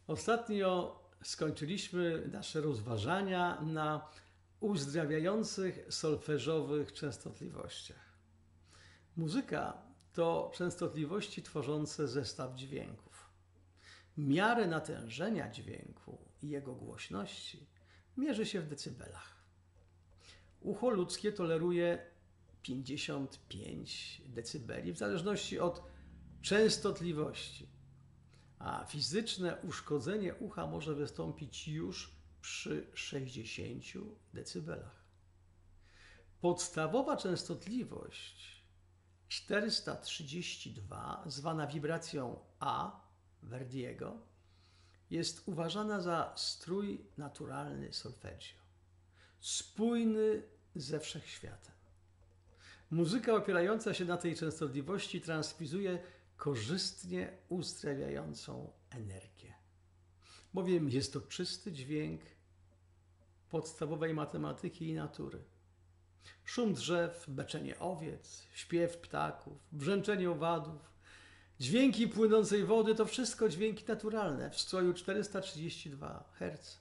Ostatnio skończyliśmy nasze rozważania na uzdrawiających solfeżowych częstotliwościach. Muzyka to częstotliwości tworzące zestaw dźwięków. Miarę natężenia dźwięku i jego głośności mierzy się w decybelach. Ucho ludzkie toleruje 55 decybeli w zależności od częstotliwości, a fizyczne uszkodzenie ucha może wystąpić już przy 60 decybelach. Podstawowa częstotliwość 432, zwana wibracją A Verdiego, jest uważana za strój naturalny solfeggio, spójny ze wszechświatem. Muzyka opierająca się na tej częstotliwości transmituje korzystnie uzdrawiającą energię, bowiem jest to czysty dźwięk podstawowej matematyki i natury. Szum drzew, beczenie owiec, śpiew ptaków, brzęczenie owadów, dźwięki płynącej wody to wszystko dźwięki naturalne w stroju 432 Hz.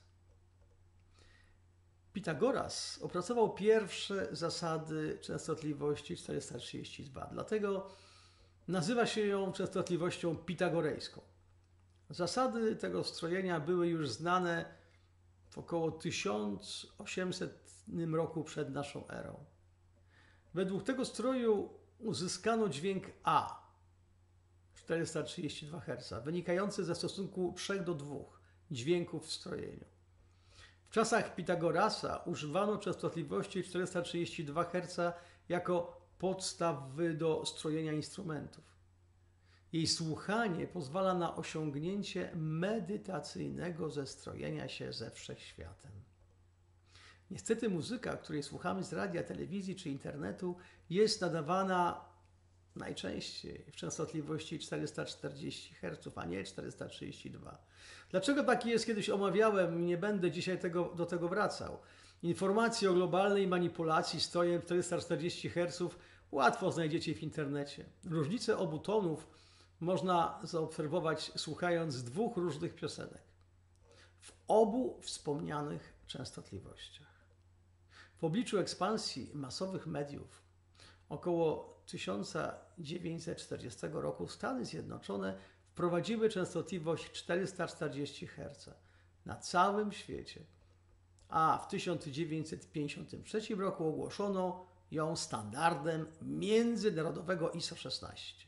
Pitagoras opracował pierwsze zasady częstotliwości 432, dlatego nazywa się ją częstotliwością pitagorejską. Zasady tego strojenia były już znane w około 1800 roku przed naszą erą. Według tego stroju uzyskano dźwięk A 432 Hz, wynikający ze stosunku 3 do 2 dźwięków w strojeniu. W czasach Pitagorasa używano częstotliwości 432 Hz jako podstawy do strojenia instrumentów. Jej słuchanie pozwala na osiągnięcie medytacyjnego zestrojenia się ze wszechświatem. Niestety muzyka, której słuchamy z radia, telewizji czy internetu, jest nadawana najczęściej w częstotliwości 440 Hz, a nie 432. Dlaczego taki jest, kiedyś omawiałem i nie będę dzisiaj do tego wracał. Informacje o globalnej manipulacji strojem 440 Hz łatwo znajdziecie w internecie. Różnice obu tonów można zaobserwować słuchając dwóch różnych piosenek w obu wspomnianych częstotliwościach. W obliczu ekspansji masowych mediów około 1940 roku Stany Zjednoczone wprowadziły częstotliwość 440 Hz na całym świecie, a w 1953 roku ogłoszono ją standardem międzynarodowego ISO 16.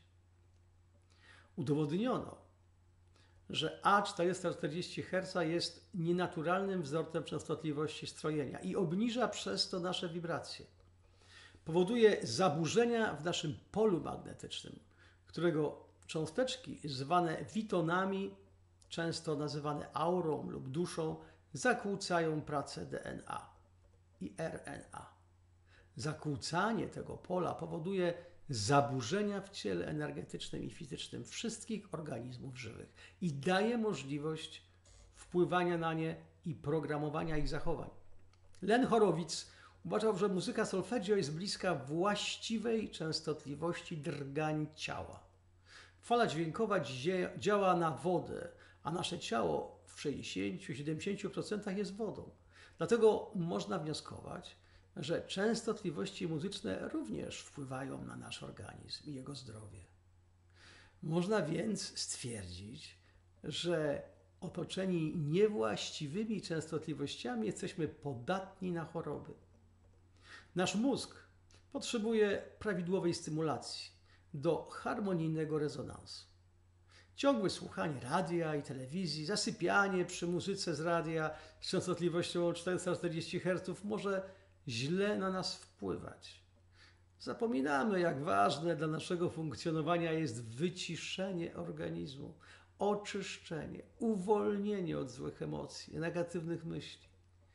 Udowodniono, że A440 Hz jest nienaturalnym wzorcem częstotliwości strojenia i obniża przez to nasze wibracje. Powoduje zaburzenia w naszym polu magnetycznym, którego cząsteczki zwane witonami, często nazywane aurą lub duszą, zakłócają pracę DNA i RNA. Zakłócanie tego pola powoduje zaburzenia w ciele energetycznym i fizycznym wszystkich organizmów żywych i daje możliwość wpływania na nie i programowania ich zachowań. Len Horowitz uważał, że muzyka solfeggio jest bliska właściwej częstotliwości drgań ciała. Fala dźwiękowa działa na wodę, a nasze ciało w 60-70% jest wodą. Dlatego można wnioskować, że częstotliwości muzyczne również wpływają na nasz organizm i jego zdrowie. Można więc stwierdzić, że otoczeni niewłaściwymi częstotliwościami jesteśmy podatni na choroby. Nasz mózg potrzebuje prawidłowej stymulacji do harmonijnego rezonansu. Ciągłe słuchanie radia i telewizji, zasypianie przy muzyce z radia z częstotliwością 440 Hz może źle na nas wpływać. Zapominamy, jak ważne dla naszego funkcjonowania jest wyciszenie organizmu, oczyszczenie, uwolnienie od złych emocji, negatywnych myśli.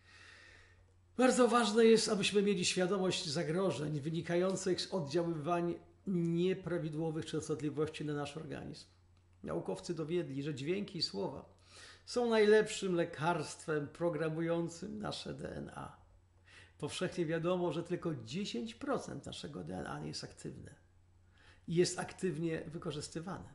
Bardzo ważne jest, abyśmy mieli świadomość zagrożeń wynikających z oddziaływań nieprawidłowych częstotliwości na nasz organizm. Naukowcy dowiedli, że dźwięki i słowa są najlepszym lekarstwem programującym nasze DNA. Powszechnie wiadomo, że tylko 10% naszego DNA jest aktywne i jest aktywnie wykorzystywane.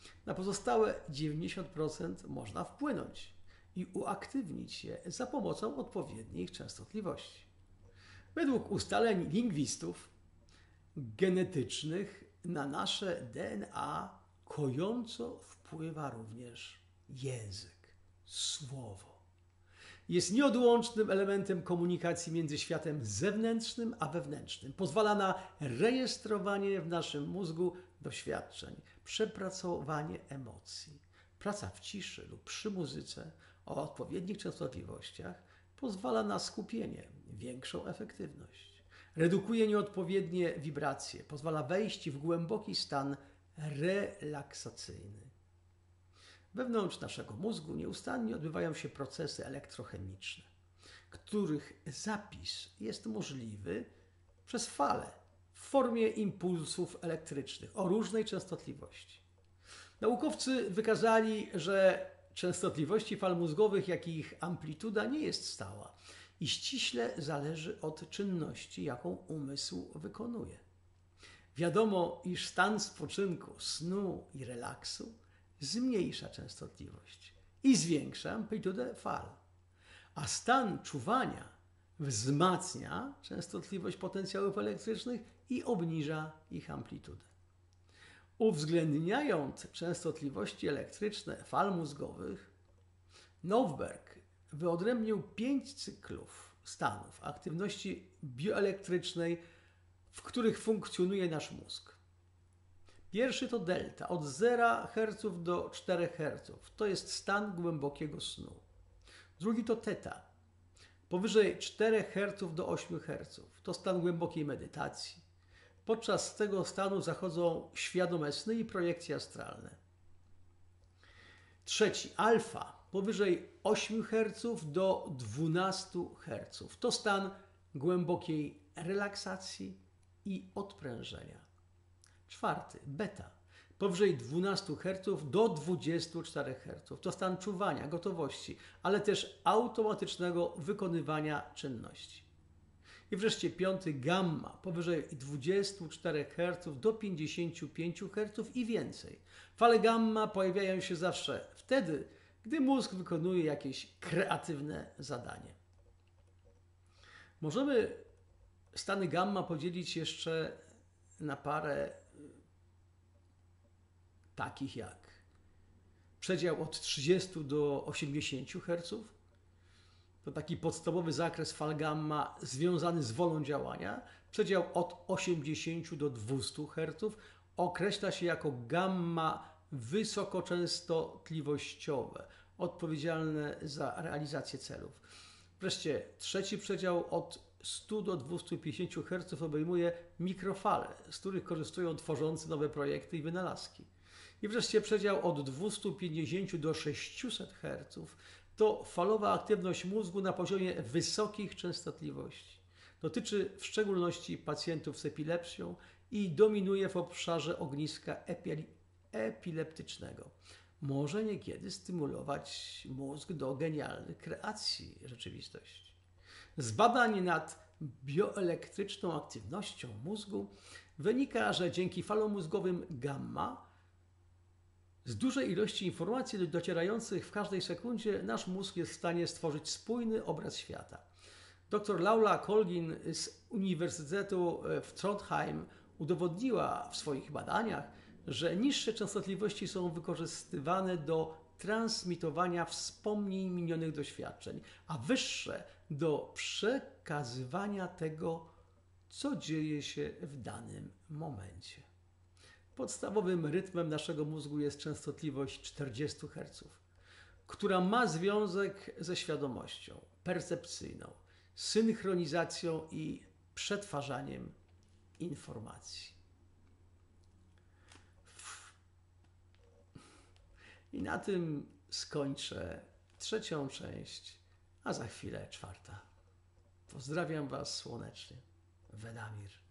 Na pozostałe 90% można wpłynąć i uaktywnić je za pomocą odpowiednich częstotliwości. Według ustaleń lingwistów genetycznych na nasze DNA kojąco wpływa również język, słowo. Jest nieodłącznym elementem komunikacji między światem zewnętrznym a wewnętrznym. Pozwala na rejestrowanie w naszym mózgu doświadczeń, przepracowanie emocji. Praca w ciszy lub przy muzyce o odpowiednich częstotliwościach pozwala na skupienie, większą efektywność. Redukuje nieodpowiednie wibracje, pozwala wejść w głęboki stan relaksacyjny. Wewnątrz naszego mózgu nieustannie odbywają się procesy elektrochemiczne, których zapis jest możliwy przez fale w formie impulsów elektrycznych o różnej częstotliwości. Naukowcy wykazali, że częstotliwości fal mózgowych, jak i ich amplituda nie jest stała i ściśle zależy od czynności, jaką umysł wykonuje. Wiadomo, iż stan spoczynku, snu i relaksu zmniejsza częstotliwość i zwiększa amplitudę fal, a stan czuwania wzmacnia częstotliwość potencjałów elektrycznych i obniża ich amplitudę. Uwzględniając częstotliwości elektryczne fal mózgowych, Novberg wyodrębnił 5 cyklów stanów aktywności bioelektrycznej, w których funkcjonuje nasz mózg. Pierwszy to delta, od 0 Hz do 4 Hz. To jest stan głębokiego snu. Drugi to theta, powyżej 4 Hz do 8 Hz. To stan głębokiej medytacji. Podczas tego stanu zachodzą świadome sny i projekcje astralne. Trzeci, alfa, powyżej 8 Hz do 12 Hz. To stan głębokiej relaksacji i odprężenia. Czwarty, beta, powyżej 12 Hz do 24 Hz. To stan czuwania, gotowości, ale też automatycznego wykonywania czynności. I wreszcie piąty, gamma, powyżej 24 Hz do 55 Hz i więcej. Fale gamma pojawiają się zawsze wtedy, gdy mózg wykonuje jakieś kreatywne zadanie. Możemy stany gamma podzielić jeszcze na parę takich jak przedział od 30 do 80 Hz. To taki podstawowy zakres fal gamma związany z wolą działania. Przedział od 80 do 200 Hz określa się jako gamma wysokoczęstotliwościowe, odpowiedzialne za realizację celów. Wreszcie trzeci przedział od 100 do 250 Hz obejmuje mikrofale, z których korzystają tworzący nowe projekty i wynalazki. I wreszcie przedział od 250 do 600 Hz to falowa aktywność mózgu na poziomie wysokich częstotliwości. Dotyczy w szczególności pacjentów z epilepsją i dominuje w obszarze ogniska epileptycznego. Może niekiedy stymulować mózg do genialnych kreacji rzeczywistości. Z badań nad bioelektryczną aktywnością mózgu wynika, że dzięki falom mózgowym gamma z dużej ilości informacji docierających w każdej sekundzie nasz mózg jest w stanie stworzyć spójny obraz świata. Dr Laura Colgin z Uniwersytetu w Trondheim udowodniła w swoich badaniach, że niższe częstotliwości są wykorzystywane do transmitowania wspomnień minionych doświadczeń, a wyższe do przekazywania tego, co dzieje się w danym momencie. Podstawowym rytmem naszego mózgu jest częstotliwość 40 Hz, która ma związek ze świadomością percepcyjną, synchronizacją i przetwarzaniem informacji. I na tym skończę trzecią część, a za chwilę czwarta. Pozdrawiam Was słonecznie. Wedamir.